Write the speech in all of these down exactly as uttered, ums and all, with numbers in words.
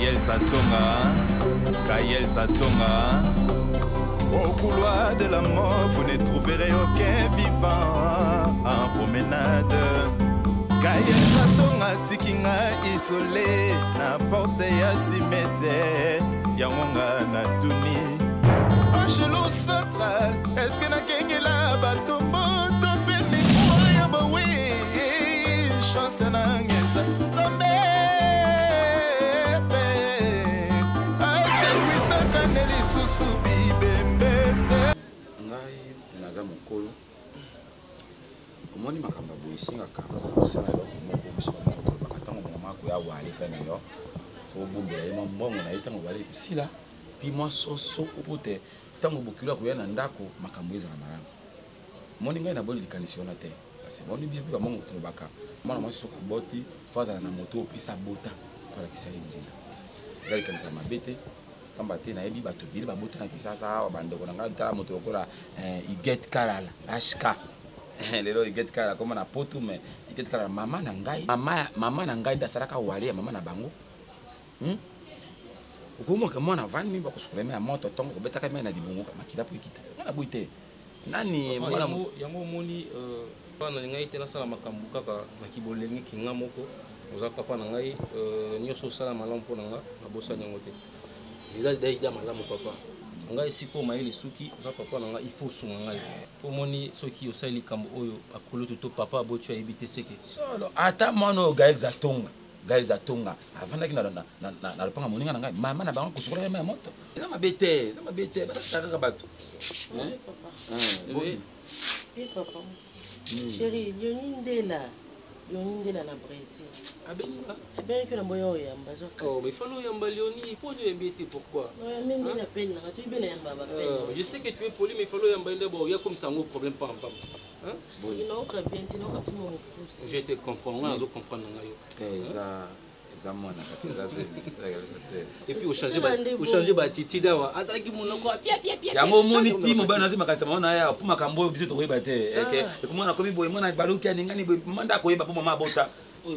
Gaël Satonga, Gaël Satonga. Au couloir de la mort, vous ne trouverez aucun vivant en promenade. Gaël Satonga, tikinga isolé, na porte ya cimetière, yangonga na tuni. Angelo central, est-ce que na kengela batombo, topeni koya bawe, chance na ngeza, tombe. Ngai naza mokolo omoni makamba boye esengaka kosala eloko moko biso bamokolo ntango mama akoya wale mpe na yo fo bombela ye mambongo na ye ntango wale esila mpi mwa soso po te ntango bokilo akoya na ndako makambo ezala malamu omoni ngai naboli likanisi wana te kasi moni biso mpe bamongo tolobaka mwana mwasi soki aboti fo azala na moto opesa bota po alakisa ye nzela eza likanisa mabe te kamba te nayebi bato bili babota na kisasa awa bandeko na ngai tala moto lokola Iget Kalala H K lelo Iget Kalala koma na poto me Iget Kalala mama na ngai mama mama na ngai ndasalaka wale ya mama na bango hmm okomoka mwana vani bakosokolema ya moto tongo kobetaka me na libungu makila po ikita ngana boite nani mwana yango moni bana ngai te na sala makambu kaka na kibolengi kinga moko oza papa na ngai nyoso sala malamu pona nga na bosa nyango te eza daida malamu papa ngai siko mayele suki oza papa na nga il faut sunga ngai po moni soki osali likambo oyo akolo to papa aboti ayebi te seke solo ata mwana Gaël Satonga Gaël Satonga avandaki na na na na lopanga moninga na ngai mama na bango kosokola ya moto eza mabete eza mabete basaka bato hein papa oui oui papa chérie Lionine Ndela Lionine Ndela na Brésil abenga abenga que na boyo yamba zo oh mais falo yamba Lionine pour Dieu embêter pourquoi ouais même il appelle là tu bien yamba ba je sais que tu es poli mais falo yamba ndé bo ya comme ça un problème pas en pas hein sinon ka bien tu n'as pas mon fou je te comprends on a comprendre ngayo eza eza mwana kata eza et puis au changer au changer ba titi dawa ataki monoko pia pia pia yango moni ti mo bana zima kanisa mona ya pour makambo biso to koyeba te eke komona komi boye mona baluki aningani boye manda koyeba pour mama bota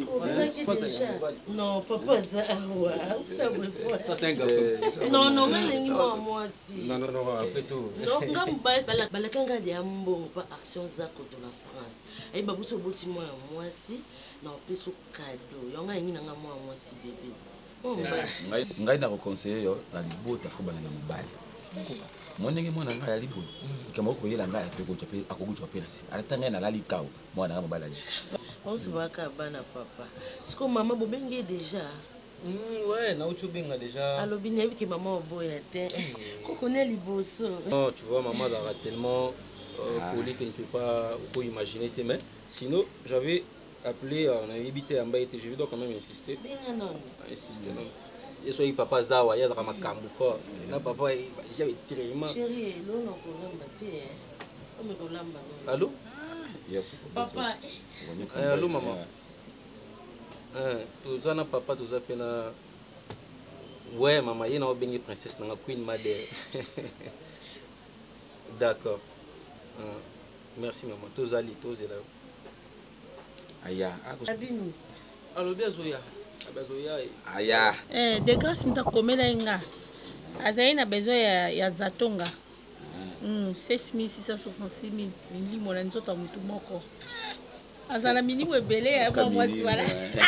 non papa ça ouais ça me fait ça c'est un garçon non non mais moi aussi non non non après tout non ngam ba bala bala kanga de ambongo pa action za koto la France et ba buso boti moi moi si na peso cadeau yonga yina nga moi moi si bébé ngai ngai na ko conseiller yo na libota fo bana na mobali monenge mwana ngai ali boye kama ko yela ngai atoko chope akogucho pe nasi alatanga na lali kao mwana nga mobali aji on se voit ka bana papa est-ce que maman bobenge déjà mm ouais na uchu benga déjà alors bien que maman boya te ko connaît liboso non tu vois maman a tellement poli que ne peux pas pas imaginer tes mains sinon j'avais appelé on avait habité en bas et je vais donc quand même insister bien non insister non et soit papa zawa ya za makambu fort na papa j'avais tiré ma chérie non non ko lamba te comme ko lamba allô yes papa allô maman euh tu zana papa tu za pena ouais maman yena obengi princesse na queen mother d'accord euh, merci maman tu zali tu zela aya abini allo bien zoya abazoya aya eh de grâce mta komela inga azai na besoin ya ya Zatonga mm sept mille six cent soixante-six mille milimo na nzoto mutu moko azala milimo ebele ya mwa mwasi wala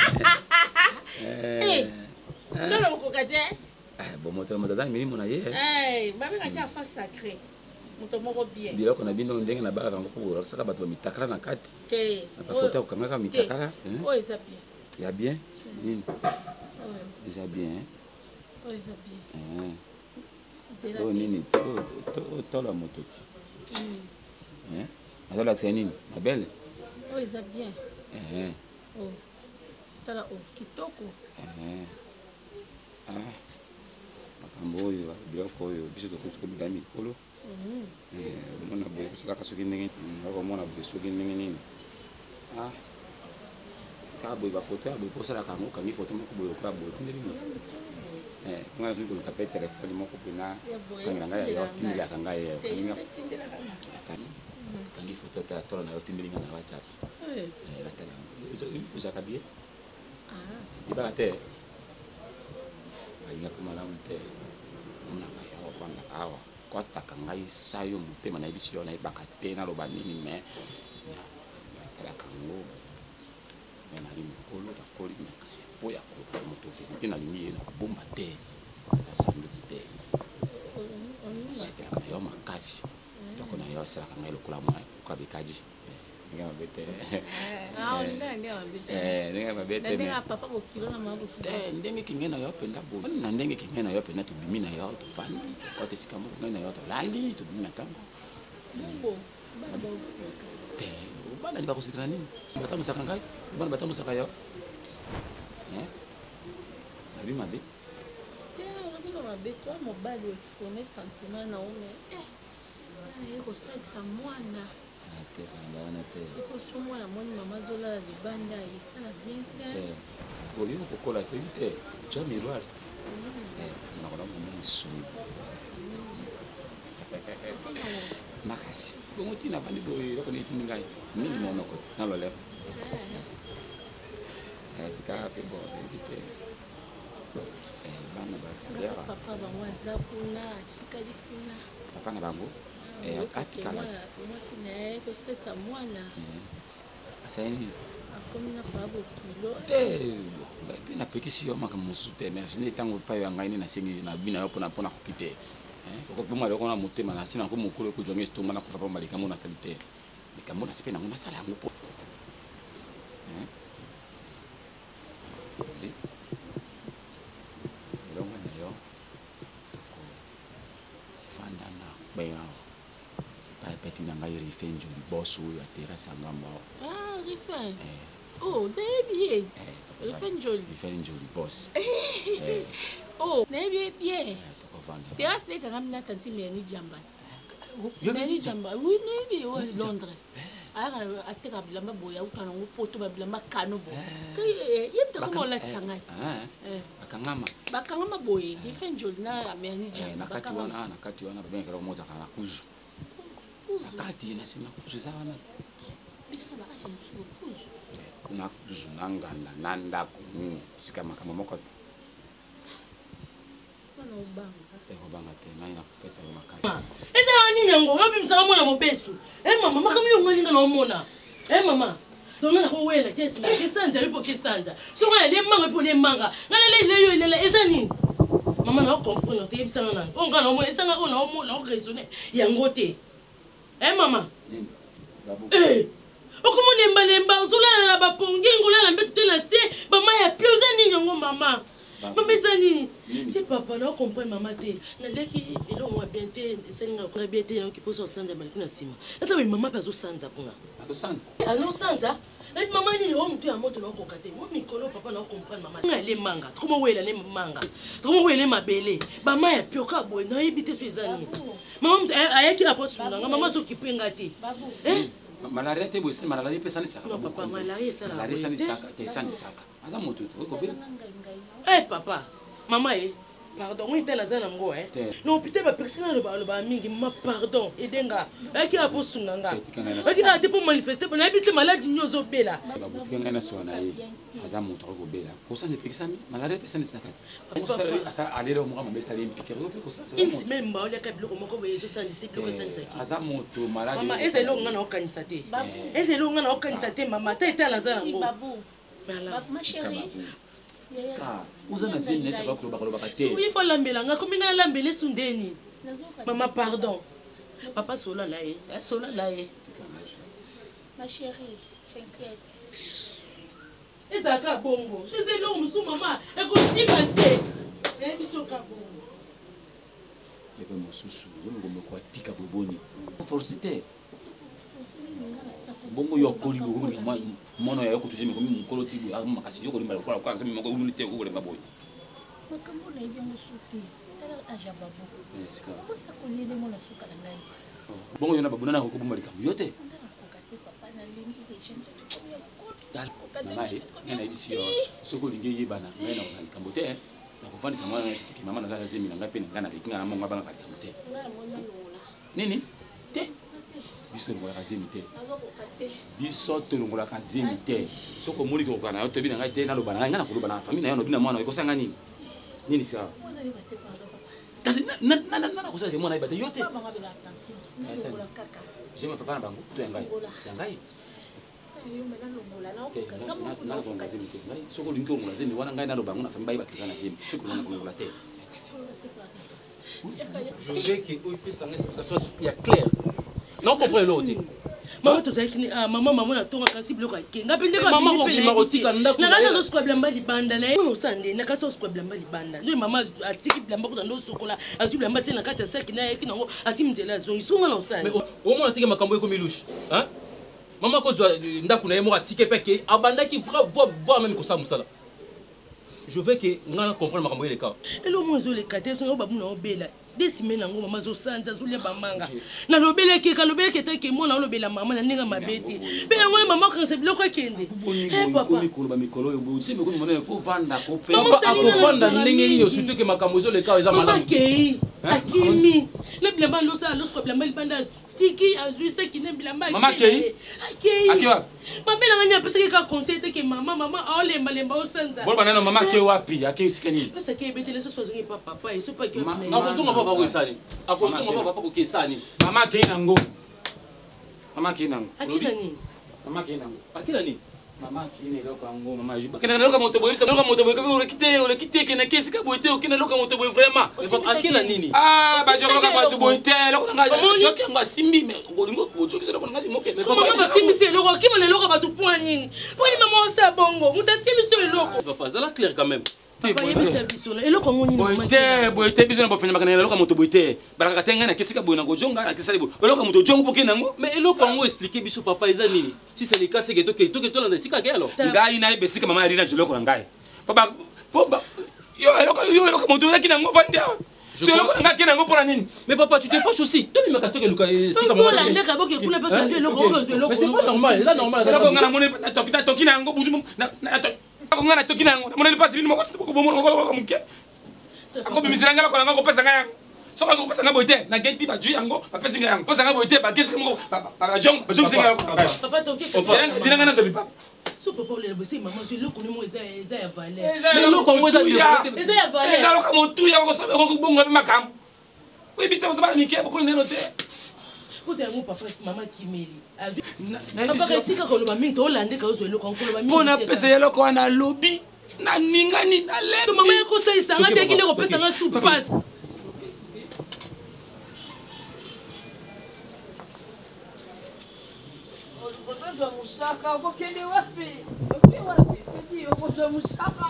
eh non ko kate eh bon moto moto za milimo na ye eh ba ba ka fa sacré moto moko bien biloko na bino ndenge na baka ngo ko saka bato mitakala na kati te na photo ko kanga mitakala hein oh ça bien ya bien nini déjà bien hein oh ça bien hein c'est là oh nini to to la moto hein alors c'est nini la belle oh ça bien hein oh tala oh kitoko hein ah makambo yo biloko yo biso to ko bida mikolo eh mona boye kusala kasoki ndenge ngako mona boye soki ndenge nini ah ka boye ba photo boye posala kango kangi photo moko boye kwa boye tindeli moto eh ngana ziko ka pe telefone moko pina kanga ngaya yo tindela kanga ye kangi photo ta tola na yo tindeli ngana WhatsApp eh la tala uza kabie ah iba te kalinga malamu te mona ka yo kwanda awa kwa taka ngai sayo mutema na biso yo na ibaka te na loba nini me ya tala kango me na limu kolo da koli me kasi po ya ko moto fe na limi na bomba te za sandu te c'est que yo makasi toko na yo sala ngai lokula mwa kwa bikaji ngama bete ah onda ngama bete eh ngama bete ndenge papa bokilo na mabuki eh ndenge kingena yo penda bo na ndenge kingena yo penda to bimina yo to fandi ko te sikamu ngena yo to lali to bimina tango bo bana ba usika te bana ni ba kusikana nini bata musaka ngai bana bata musaka yo eh abi mabe te ngabino mabe to mobali exprimer sentiment na ome eh ayo ko sa mwana te bana te ko so mwana moni mama zola libanda isala bien te boli ko kola te te jo miroir eh na kona mo musuni makasi bongo tina bandi boy ko ni tinga ngai nini mo noko na lo le eh sika pe bo te eh bana ba sa papa ba mwaza kuna tikali kuna papa na bango eh atikala moi sina ko sesa mwana asaini akomina pa bokilo te pe na pekisi yo makamusu te merci ne tango pa yo ngai ni na sengi na bina yo pona pona kokite eh ko ko mala ko na motema na sina ko mukolo ko jonge stoma na ko fa malika mo na salite likambo na sepe na ngona sala ngo po eh lo ngana yo ko fanda na bayo pa peti na ngai rifenjo di boss ya terasa ngamba ah rifen oh debi rifenjo rifenjo di boss oh nebi bien terasa de kamina tanti meni jamba meni jamba oui nebi au Londres ara ateka bilamba boya ukana ngopoto ba bilamba kano bo ke yebta ko la tsanga eh bakangama bakangama boye rifenjo na meni jamba nakati wana nakati wana babengera moza kana kuzu nakati na sima kuzuza wana biso ba ajensu kuzu kuna kuzu nanganda nanda kuni sika makama moko bana ubanga te ubanga te na ina kufesa yo makasi eza wani nyango yobi msaka mwana mobesu eh mama makamini ngoninga na omona eh mama zonga ko wela kesi kesanja yipo kesanja so ngala le manga po le manga ngala le le yo le eza nini mama na comprendre te bisanga na on ngala omona esanga ona omona o raisonner yango te eh mama eh okomo lemba lemba uzulana na bapongi ngulana mbetu te na se mama ya pioza nini yango mama mama eza nini te papa na comprendre mama te na leki elo mwa bien te esalinga kuna bien te yango kiposo osanza maliki na nsima ata we mama pazo sanza kuna azosanza anosanza eti mama nini o mutu ya moto na okoka te mo mikolo papa na comprendre mama nga le manga tokomo wela le manga tokomo wela mabele bama ya pioka boye na yebi te so eza nini mama mutu ayaki aposuna nga mama zo kipenga te eh malaria te boy malaria pesa ni saka non papa malaria sala malaria sani saka te sani saka aza moto to ko be eh papa mama eh pardon oui tela zana ngo eh non peut-être ba personne le ba le ba mingi ma pardon edenga aki aposuna nga aki ate pour manifester pour na habite malade nyozo bela ba bukinga na sona ye aza moto ko bela ko sa ne pekisa malaria pesa ni saka ko sa alelo mo ma besa le piquer ko sa il si même ba ole ka biloko moko boye zo sa disi biloko sa disi aza moto malaria mama ese lo nga na okanisa te ese lo nga na okanisa te mama ta etala zana ngo ma chérie ka uzana zini nesa ba kuloba kuloba te il faut lambela nga komi na lambele sundeni mama pardon papa sola la ye sola la ye ma chérie t'inquiète eza ka bongo c'est lo musu mama e ko siba te e biso ka bongo e ko mususu yo ngombe ko tika boboni forcité bongo yo koli bongo ni mono ya yokutu jimi komi mukolo tibu makasi yo kolimba kwa kwa sema mako unite ko kolemba boy makambo na ibyo musuti tala aja babu sika ko sa ko lele mona suka na ngai bongo yo na babu na ko bomba likambo yote papa na limbi de chenje to ko dal mama e ngena ibisi yo soko linge yebana ngena ko likambo te na ko fani sama na sitiki mama na za zemi na ngapi ngana likinga na monga banga likambo te nini te biso ngola kazemi te biso to ngola kazemi te soko moni ko kana yo to bina ngai te na lo bana ngana ko lo bana famille na yo no bina mwana ko sanga nini nini sika kasi na na na na kozala mwana ibate yote je me papa na bango to yangai yangai na ko ngazi mite ngai soko linko ngazi mi wana ngai na bango na famille ba kizana zimi soko na ko ngula te je veux que vous puissiez en explication il clair non comprenez l'autre maman tozalaki ah maman maman na tonga kasi biloko akenga pe ndeko maman kokima kotika ndako na kasa zosukwa bilamba libanda na ye osande na kasa osukwa bilamba libanda nde mama atiki bilamba kota ndo sokola azwi bilamba tie na kati ya saki na yeki nango asimi nzela azongi songa na osande omona tike makambo ekomi lushe mama kozwa ndako na ye moko atike mpe ke abandaki voir même kosala mosala je veux que nga comprendre makambo ye leka elo mo ezoleka te songo babu na obela desime nango mama zosanza zolia bamanga na lobele ke ka lobele ke take mona lobela mama na ndinga mabete pe yango mama kanse biloko akende eh papa mikolo ba mikolo yo botsi me ko mona faut vanda ko pe papa akofanda ndenge nini surtout que makambo ezoleka eza malamu akei akimi na bilamba ndo sa ndo sko bilamba libanda tiki azui se ki ne bilamba mama akei akei akei wa mama na nganya pesa ke ka conseil te ke mama mama aolemba lemba osanza bon banana mama akei wapi akei sikani pesa ke betele so sozongi papa papa eso pa ke akosonga papa ko esani akosonga papa papa ko kesani mama akei nango mama akei nango akila nini mama akei nango akila nini mama akei loko yango mama juba kana loka moto boye loka moto boye ko kite o kite ke na kesi ka boye te o kina loka moto boye vraiment akila nini ah ba joko loka moto boye te loko nga joki nga simbi me bolingo ko joki se loko nga simoke mais papa mama simbi se loko kima le loko ba tu point nini poni mama osa bongo muta simbi se loko papa zala clair quand même papa yebisa biso na eloko ngoni boye te boye te biso na bofanya makana loka moto boye te baraka tenga na kesi ka boye na ko jonga na kesi bo loka moto jongo poke nango mais eloko ngo expliquer biso papa eza nini si c'est le cas c'est que to que to que to la sika ke alors ngai na ibesika mama alina joloko na ngai papa papa yo eloko yo eloko moto yaki nango vandia so eloko nga kina ngo pona nini mais papa tu te fâches aussi to bimaka to ke luka sika mama la ndeka boke kuna pesa ndio eloko ngo eloko mais c'est pas normal c'est normal eloko nga na moni na tokina tokina ngo butu na na ako nga na tokina ngo na moni pasi bino moko ko bomo ko muke ako bimisira ngala ko nga ko pesa nga yango so ka ko pesa nga boite na gate ba ju yango ba pesa nga yango pesa nga boite ba kesi ngo ba jong ba jong singa papa toki sina nga na to bipa so papa ole bosi mama zo eloko ni mo eza eza ya valeur mais eloko ngo eza eza ya valeur eza loka motu ya ko sabe ko bongo bi makam oui bita mo ba mike ko neno te kuza yango papa mama kimeli avi papa katika ko loba mingi to olande ka zo eloko ko loba mingi bona pesa eloko wana lobi na ningani na lendo mama yako sa isanga te kile ko pesa nga sous passe Okozwa musaka okokende wapi? Opi wapi? Pedi okozwa musaka.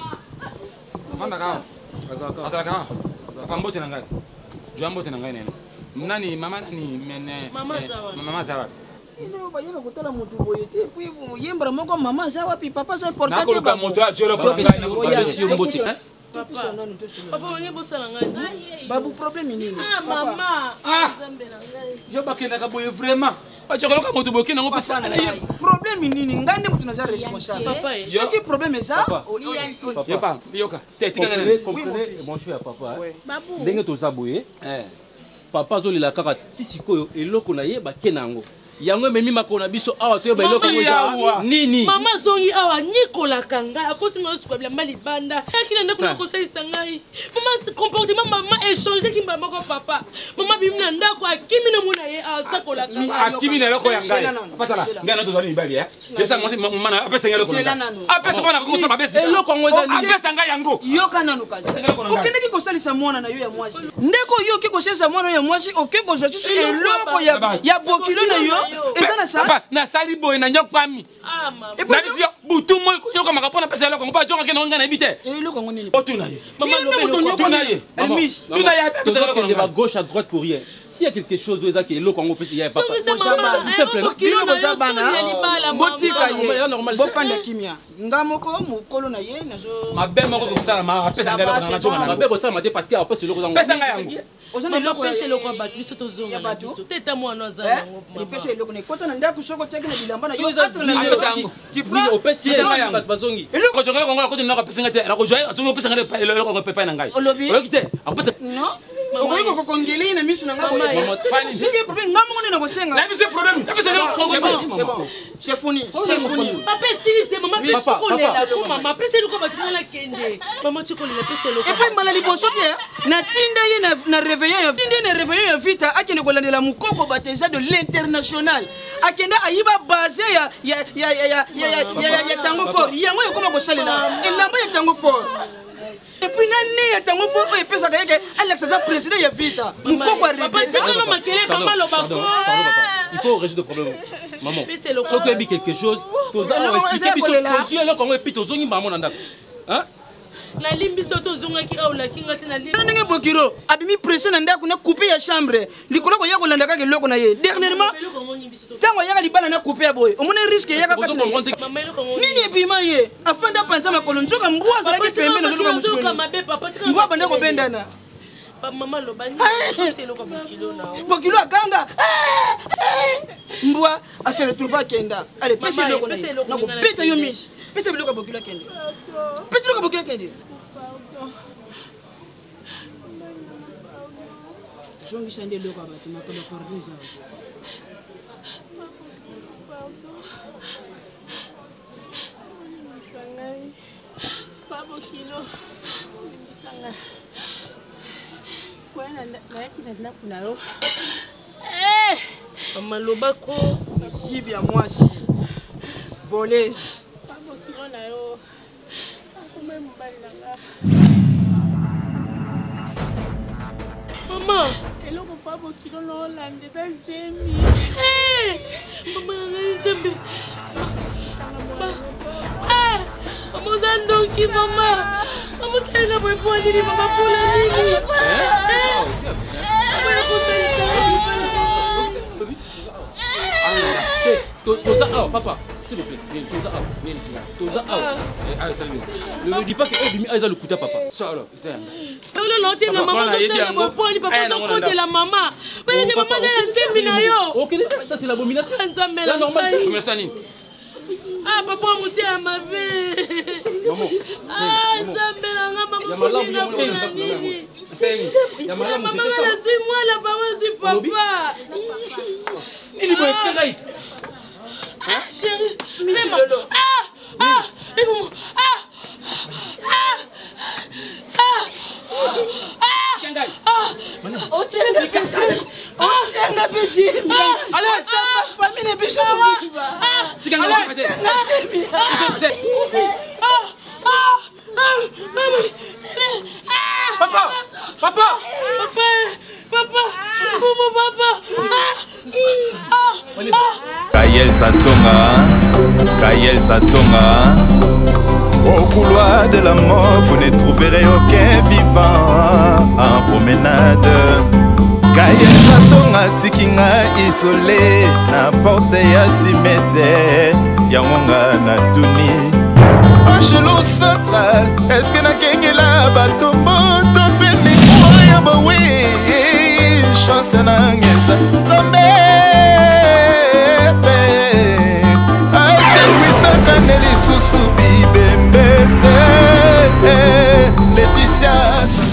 Fanda ka. Azala ka. Papa mbote na ngai. Jua mbote na ngai nene. Nani mama nani mene mama zawa. Mama zawa. Ino ba yeba kotala mutu boye te puis yembra moko mama za wapi papa za portate ba. Nakoluka moto ya jolo ko ngai na ko si mbote. Papa papa wange bosala ngai. Babu problème nini? Ah mama. Ah. Yo bakenda ka boye vraiment. Bachakoloka moto boke nango pesa na ye. Problème nini? Ngande mutu na za responsable. Papa Ce qui problème est ça? Yopa, yoka. Tete ngana. Comprenez mon cher papa. Babu. Ndenge toza boye. Eh. Papa zolela kaka tisikoyo eloko na ye bakenango. Yango memi makona biso awa to ba eloko ngoza nini mama zongi awa nikola kanga akosinga osuka bilamba libanda akina ndeko na kosalisa ngai mama comportement mama échanger ki mama ko papa mama bimina ndako akimi na muna ye asakola kanga akimi na eloko ya ngai patala ngai na tozali mibali ya yesa ngosi mama na apesa ngai eloko apesa bana ko sala besi eloko ngoza nini apesa ngai yango yoka nanu kazi okende ki kosalisa mwana na yo ya mwasi ndeko yo ki kosalisa mwana ya mwasi oke ko josu eloko ya ya bokilo na yo ezana sa papa na sali boy na nyokwami ah mama na bisio butu mo yoka makapona pesa eloko mpa jonga ke na ngana ibite eloko ngoni otuna ye mama no tuna ye elmis tuna ye pesa eloko de gauche à droite pour rien. S'il y a quelque chose où il y a eloko ngo pesa ya papa. c'est simple bokilo boza bana botika ye normal bofanda kimia ngamoko mukolo na ye nazo mabe moko ko sala ma pesa ngai eloko na jonga na mabe ko sala mate parce que après c'est eloko ngo pesa ngai yango ozana eloko pesa eloko batu biso tozonga na biso teta mwana azala yango ni pesa eloko ne kota na ndako soko teki na bilamba na yo atre na pesa yango tu prends au pesa yango bazongi eloko jonga ngo ko tuna ko pesa ngai te na ko joye azonga pesa ngai eloko ngo pepa na ngai olobi olokite akopesa non okoki kokongeli na miso na nga boye problème nga moko nde nakosenga c'est fini c'est fini papa esili te mama mpe sikolela po mama apesa eloko batinala kende mama tikolela pesa eloko epai mbala liboso te natinda ye na réveillon ya tinda ye na réveillon ya vita akende kolandela mokoko bateza de l'international akende ayiba base ya tango fort yango ekoma kosalela elamba ya tango fort epuis nani ya tango fort oyo epesaka yeke alex aza président ya vita mokoko arebetikalo makele mama lobako il faut résoudre le problème maman soki oyebi quelque chose toza expliquer biso tozwi eloko yango epi tozongi maman na ndako nalimbi so tozongaki awa lakinga te ndenge bokiro abimi presse na ndako na coupe ya chambre likolo koya kolanda kaka eloko na ye dernièrement ntango ayaka libala na coupe ya boye omoni risque eyaka kati nini ebima ye afanda panza makolo nzoka mbwa azalaki pembe nazoluka mosuni mbwa banda kobendana bokilo akanga mbwa ase retrouve akenda ale pesa eloko na ye nakobeta yo misi pesa biloko ya bokilo akende pesa biloko ya bokilo akende zongisa nde eloko ya bato makolo pardon eza mama lobako yibi ya mwasi voleuse mama eloko pa bokilo na olande eza zembi mama nanga zembi mama oza ndonki mama mama osalinga boye mpo nini mama mpona nini toza awa papa s'il vous plaît toza awa viens ici toza awa ah salut ne dis pas que Ebimi a le couteau papa ça alors c'est non non non na maman osalinga boye mpo nini papa ozokotela mama baleke mama aza na nsembi na yo ok ça c'est l'abomination nzambe la normal ah papa muté à ma vie ah nzambe la nga mama solinga mpona nini mama la zwi mwana papa zwi papa il boye trai ah chérie mais lolo ah ah et bon ah ah ah Kangai oh tiens kasi oh tiens bisi allez ça ma famille ne biso ba ah Kangai papa papa papa papa como papa Kayel Satonga Kayel Satonga au couloir de la mort vous ne trouverez aucun vivant en promenade Kayel Satonga tikinga isolé na porte ya cimetière yangonga na tuni Angelo central est-ce que na kengela batombo topeni moya bawe chance na ngeza tombe asekwisa kaneli susu bibembete Laetitia